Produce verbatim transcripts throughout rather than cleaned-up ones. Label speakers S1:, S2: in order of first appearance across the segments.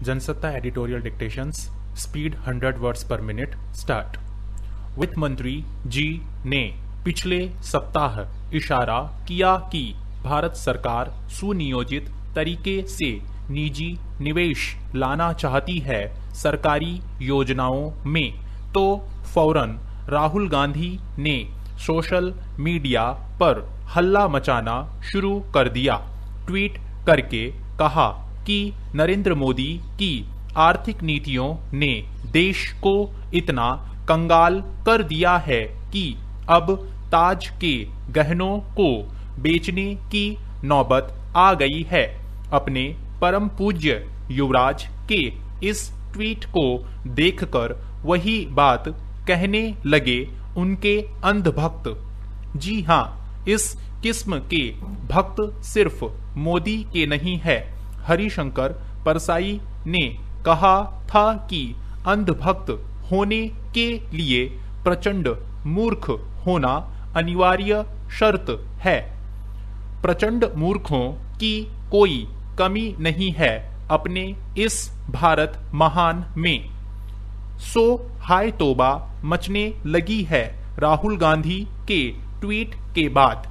S1: Jansatta editorial dictations speed hundred words per minute start. वित्त मंत्री जी ने पिछले सप्ताह इशारा किया कि भारत सरकार सुनियोजित तरीके से निजी निवेश लाना चाहती है सरकारी योजनाओं में, तो फौरन राहुल गांधी ने सोशल मीडिया पर हल्ला मचाना शुरू कर दिया। ट्वीट करके कहा कि नरेंद्र मोदी की आर्थिक नीतियों ने देश को इतना कंगाल कर दिया है कि अब ताज के गहनों को बेचने की नौबत आ गई है। अपने परम पूज्य युवराज के इस ट्वीट को देखकर वही बात कहने लगे उनके अंधभक्त। जी हाँ, इस किस्म के भक्त सिर्फ मोदी के नहीं है। हरिशंकर परसाई ने कहा था कि अंधभक्त होने के लिए प्रचंड मूर्ख होना अनिवार्य शर्त है। प्रचंड मूर्खों की कोई कमी नहीं है अपने इस भारत महान में। सो हाय तौबा मचने लगी है राहुल गांधी के ट्वीट के बाद।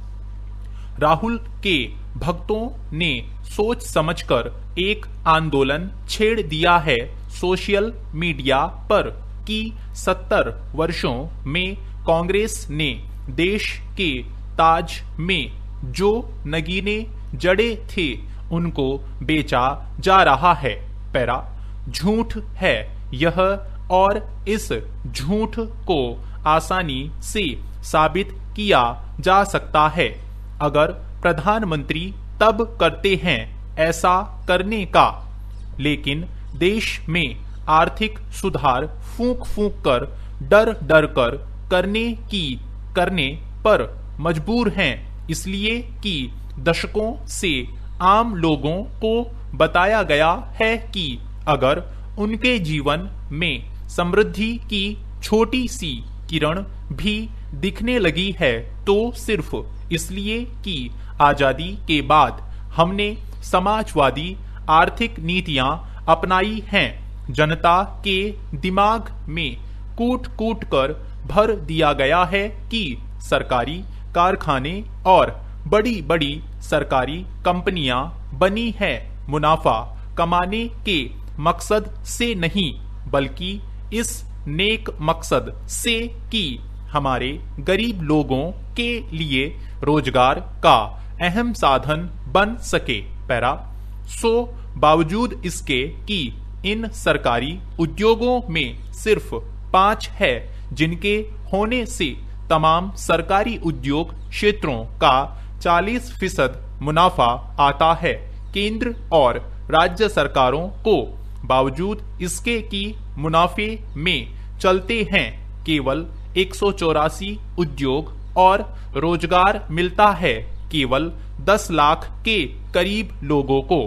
S1: राहुल के भक्तों ने सोच समझकर एक आंदोलन छेड़ दिया है सोशल मीडिया पर कि सत्तर वर्षों में कांग्रेस ने देश के ताज में जो नगीने जड़े थे उनको बेचा जा रहा है। पैरा झूठ है यह, और इस झूठ को आसानी से साबित किया जा सकता है अगर प्रधानमंत्री तब करते हैं ऐसा करने का। लेकिन देश में आर्थिक सुधार फूंक फूंक कर, डर डर कर करने की करने पर मजबूर हैं, इसलिए कि दशकों से आम लोगों को बताया गया है कि अगर उनके जीवन में समृद्धि की छोटी सी किरण भी दिखने लगी है तो सिर्फ इसलिए कि आजादी के बाद हमने समाजवादी आर्थिक नीतियां अपनाई हैं। जनता के दिमाग में कूट कूट कर भर दिया गया है कि सरकारी कारखाने और बड़ी बड़ी सरकारी कंपनियां बनी हैं मुनाफा कमाने के मकसद से नहीं, बल्कि इस नेक मकसद से कि हमारे गरीब लोगों के लिए रोजगार का अहम साधन बन सके। पैरा सो बावजूद इसके कि इन सरकारी उद्योगों में सिर्फ पांच है जिनके होने से तमाम सरकारी उद्योग क्षेत्रों का चालीस फीसद मुनाफा आता है केंद्र और राज्य सरकारों को, बावजूद इसके कि मुनाफे में चलते हैं केवल एक सौ चौरासी उद्योग और रोजगार मिलता है केवल दस लाख के करीब लोगों को।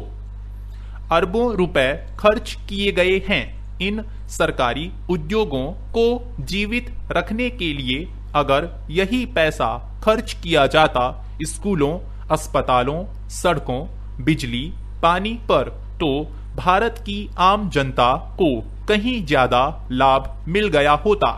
S1: अरबों रुपए खर्च किए गए हैं इन सरकारी उद्योगों को जीवित रखने के लिए। अगर यही पैसा खर्च किया जाता स्कूलों, अस्पतालों, सड़कों, बिजली, पानी पर, तो भारत की आम जनता को कहीं ज्यादा लाभ मिल गया होता।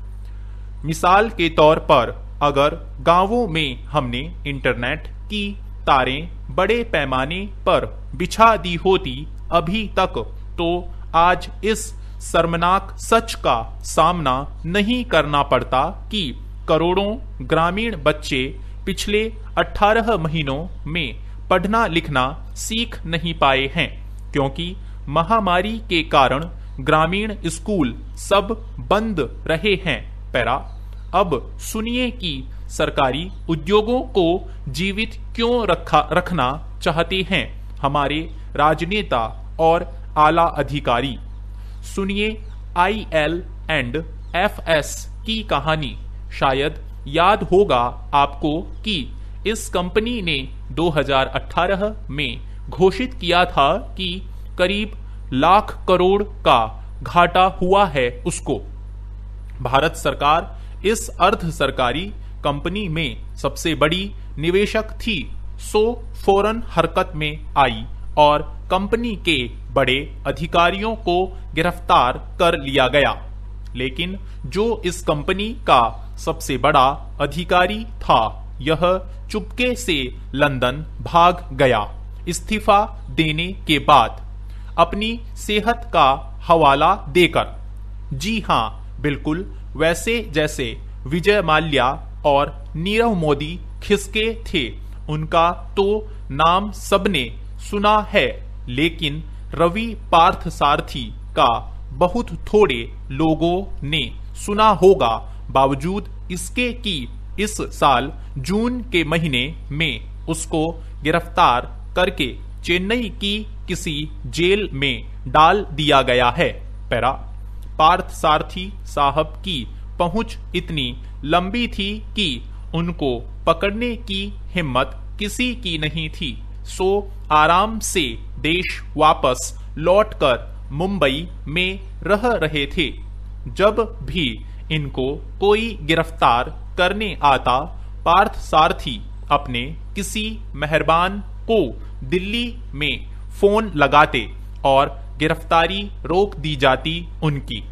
S1: मिसाल के तौर पर अगर गांवों में हमने इंटरनेट की तारें बड़े पैमाने पर बिछा दी होती अभी तक, तो आज इस शर्मनाक सच का सामना नहीं करना पड़ता कि करोड़ों ग्रामीण बच्चे पिछले अठारह महीनों में पढ़ना लिखना सीख नहीं पाए हैं, क्योंकि महामारी के कारण ग्रामीण स्कूल सब बंद रहे हैं। पैरा अब सुनिए कि सरकारी उद्योगों को जीवित क्यों रखा रखना चाहते हैं हमारे राजनेता और आला अधिकारी। सुनिए I L and F S की कहानी। शायद याद होगा आपको कि इस कंपनी ने दो हज़ार अठारह में घोषित किया था कि करीब लाख करोड़ का घाटा हुआ है उसको। भारत सरकार इस अर्ध सरकारी कंपनी में सबसे बड़ी निवेशक थी, सो फौरन हरकत में आई और कंपनी के बड़े अधिकारियों को गिरफ्तार कर लिया गया, लेकिन जो इस कंपनी का सबसे बड़ा अधिकारी था यह चुपके से लंदन भाग गया। इस्तीफा देने के बाद अपनी सेहत का हवाला देकर। जी हां, बिल्कुल वैसे जैसे विजय माल्या और नीरव मोदी खिसके थे। उनका तो नाम सबने सुना है, लेकिन रवि पार्थसारथी का बहुत थोड़े लोगों ने सुना होगा। बावजूद इसके कि इस साल जून के महीने में उसको गिरफ्तार करके चेन्नई की किसी जेल में डाल दिया गया है। पैरा पार्थसारथी साहब की पहुंच इतनी लंबी थी कि उनको पकड़ने की हिम्मत किसी की नहीं थी। सो आराम से देश वापस लौटकर मुंबई में रह रहे थे। जब भी इनको कोई गिरफ्तार करने आता, पार्थसारथी अपने किसी मेहरबान को दिल्ली में फोन लगाते और गिरफ्तारी रोक दी जाती उनकी।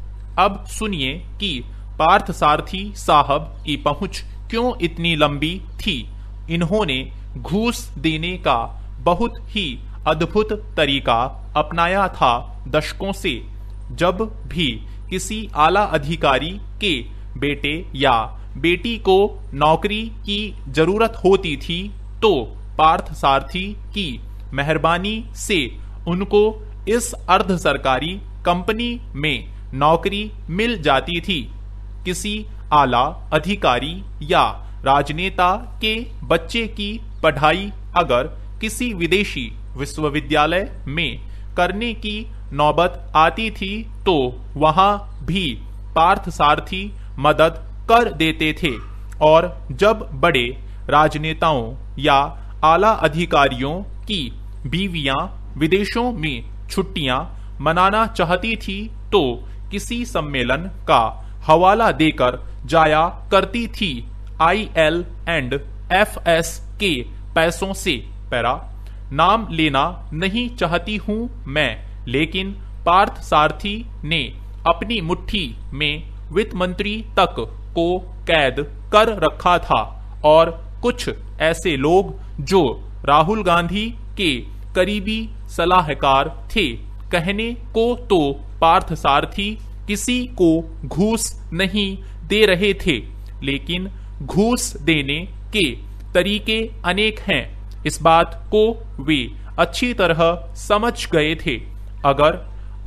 S1: अब सुनिए कि पार्थसारथी साहब की पहुंच क्यों इतनी लंबी थी। इन्होंने घूस देने का बहुत ही अद्भुत तरीका अपनाया था दशकों से। जब भी किसी आला अधिकारी के बेटे या बेटी को नौकरी की जरूरत होती थी, तो पार्थसारथी की मेहरबानी से उनको इस अर्ध सरकारी कंपनी में नौकरी मिल जाती थी। किसी आला अधिकारी या राजनेता के बच्चे की पढ़ाई अगर किसी विदेशी विश्वविद्यालय में करने की नौबत आती थी, तो वहां भी पार्थसारथी मदद कर देते थे। और जब बड़े राजनेताओं या आला अधिकारियों की बीवियां विदेशों में छुट्टियां मनाना चाहती थी, तो किसी सम्मेलन का हवाला देकर जाया करती थी। I L and F S के पैसों से। पैरा नाम लेना नहीं चाहती हूं मैं, लेकिन पार्थसारथी ने अपनी मुट्ठी में वित्त मंत्री तक को कैद कर रखा था। और कुछ ऐसे लोग जो राहुल गांधी के करीबी सलाहकार थे। कहने को तो पार्थसारथी किसी को घूस नहीं दे रहे थे, लेकिन घूस देने के तरीके अनेक हैं। इस बात को वे अच्छी तरह समझ गए थे। अगर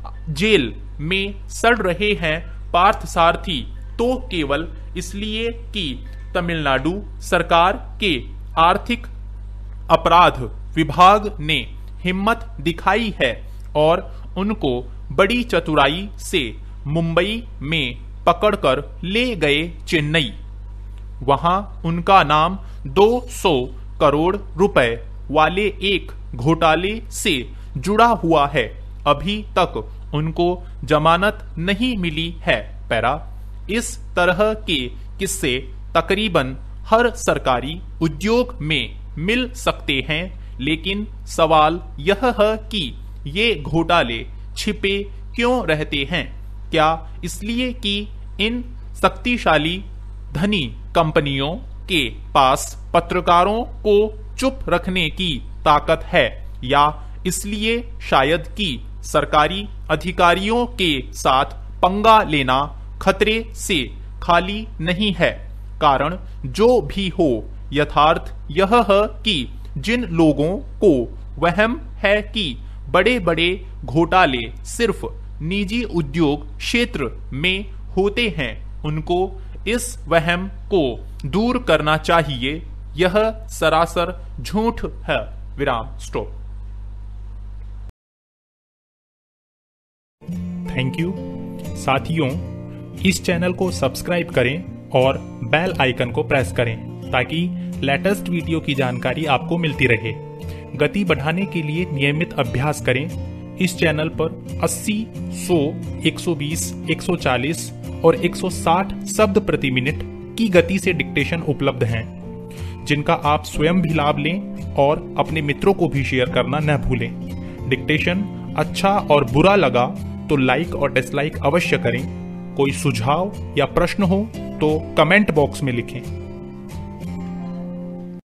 S1: जेल में सड़ रहे हैं पार्थसारथी, तो केवल इसलिए कि तमिलनाडु सरकार के आर्थिक अपराध विभाग ने हिम्मत दिखाई है और उनको बड़ी चतुराई से मुंबई में पकड़कर ले गए चेन्नई। वहां उनका नाम दो सौ करोड़ रुपए वाले एक घोटाले से जुड़ा हुआ है। अभी तक उनको जमानत नहीं मिली है। पैरा इस तरह के किस्से तकरीबन हर सरकारी उद्योग में मिल सकते हैं, लेकिन सवाल यह है कि ये घोटाले छिपे क्यों रहते हैं? क्या इसलिए कि इन शक्तिशाली धनी कंपनियों के पास पत्रकारों को चुप रखने की ताकत है, या इसलिए शायद कि सरकारी अधिकारियों के साथ पंगा लेना खतरे से खाली नहीं है? कारण जो भी हो, यथार्थ यह है कि जिन लोगों को वहम है कि बड़े बड़े घोटाले सिर्फ निजी उद्योग क्षेत्र में होते हैं, उनको इस वहम को दूर करना चाहिए। यह सरासर झूठ है। विराम स्टॉप।
S2: थैंक यू साथियों, इस चैनल को सब्सक्राइब करें और बेल आइकन को प्रेस करें ताकि लेटेस्ट वीडियो की जानकारी आपको मिलती रहे। गति बढ़ाने के लिए नियमित अभ्यास करें। इस चैनल पर अस्सी, सौ, एक सौ बीस, एक सौ चालीस और एक सौ साठ शब्द प्रति मिनट की गति से डिक्टेशन उपलब्ध हैं, जिनका आप स्वयं भी लाभ लें और अपने मित्रों को भी शेयर करना न भूलें। डिक्टेशन अच्छा और बुरा लगा तो लाइक और डिसलाइक अवश्य करें। कोई सुझाव या प्रश्न हो तो कमेंट बॉक्स में लिखें।